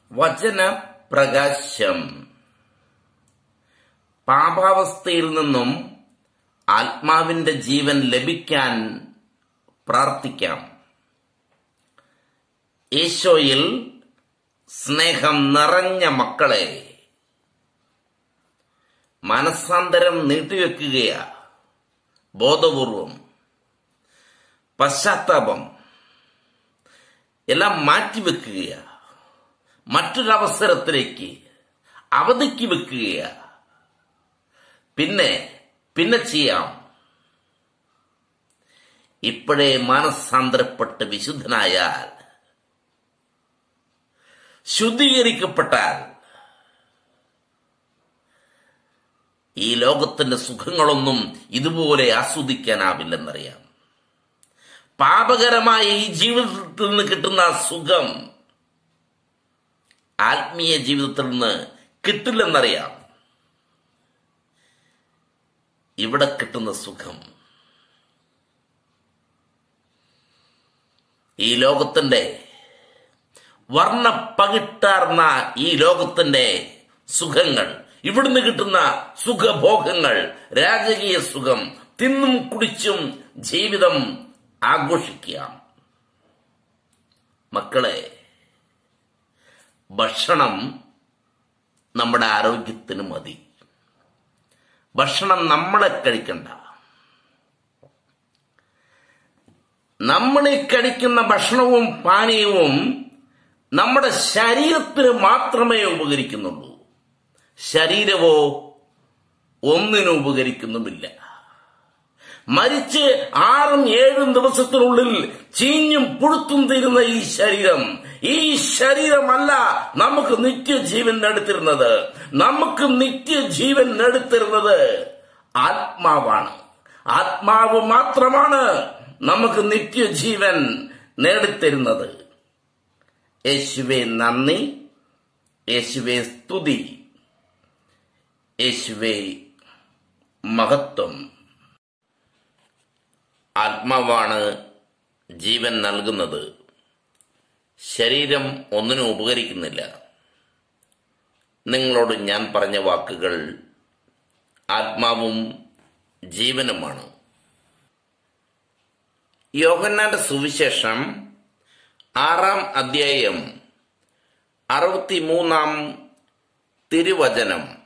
വചന പ്രകാശം. പാപാവസ്ഥയിൽ നിന്നും ആത്മാവിന്റെ ജീവൻ ലഭിക്കാൻ പ്രാർത്ഥിക്കാം. ഈശോയിൽ സ്നേഹം നിറഞ്ഞ മക്കളെ, മനസ്സാന്തരം നീട്ടിവെക്കുകയാ. ബോധപൂർവം പശ്ചാത്താപം എല്ലാം മാറ്റിവെക്കുകയാ. മറ്റൊരവസരത്തിലേക്ക് അവധിക്ക് വെക്കുകയാ. പിന്നെ ചെയ്യാം. ഇപ്പോഴേ മാനസാന്തരപ്പെട്ട് വിശുദ്ധനായാൽ, ശുദ്ധീകരിക്കപ്പെട്ടാൽ ഈ ലോകത്തിന്റെ സുഖങ്ങളൊന്നും ഇതുപോലെ ആസ്വദിക്കാനാവില്ലെന്നറിയാം. പാപകരമായ ഈ ജീവിതത്തിൽ നിന്ന് കിട്ടുന്ന സുഖം ആത്മീയ ജീവിതത്തിൽ നിന്ന് കിട്ടില്ലെന്നറിയാം. ഇവിടെ കിട്ടുന്ന സുഖം ഈ ലോകത്തിന്റെ വർണ്ണപ്പകിട്ടാർന്ന ഈ ലോകത്തിന്റെ സുഖങ്ങൾ, ഇവിടുന്ന് കിട്ടുന്ന സുഖഭോഗങ്ങൾ, രാജകീയ സുഖം, തിന്നും കുടിച്ചും ജീവിതം ആഘോഷിക്കാം. മക്കളെ, ഭക്ഷണം നമ്മുടെ ആരോഗ്യത്തിന് മതി. ഭക്ഷണം നമ്മളെ കഴിക്കണ്ട. നമ്മളീ കഴിക്കുന്ന ഭക്ഷണവും പാനീയവും നമ്മുടെ ശരീരത്തിന് മാത്രമേ ഉപകരിക്കുന്നുള്ളൂ. ശരീരമോ ഒന്നിനും ഉപകരിക്കുന്നുമില്ല. മരിച്ച് 6-7 ദിവസത്തിനുള്ളിൽ ചീഞ്ഞും പുഴുത്തും തീരുന്ന ഈ ശരീരമല്ല നമുക്ക് നിത്യജീവൻ നേടിത്തരുന്നത്. നമുക്ക് നിത്യജീവൻ നേടിത്തരുന്നത് ആത്മാവാണ്. ആത്മാവ് മാത്രമാണ് നമുക്ക് നിത്യജീവൻ നേടിത്തരുന്നത്. യേശുവേ നന്ദി, യേശുവേ സ്തുതി, യേശുവേ മഹത്വം. ആത്മാവാണ് ജീവൻ നൽകുന്നത്. ശരീരം ഒന്നിനും ഉപകരിക്കുന്നില്ല. നിങ്ങളോട് ഞാൻ പറഞ്ഞ വാക്കുകൾ ആത്മാവും ജീവനുമാണ്. യോഹന്നാന്റെ സുവിശേഷം 6-ാം അധ്യായം 63-ാം തിരുവചനം.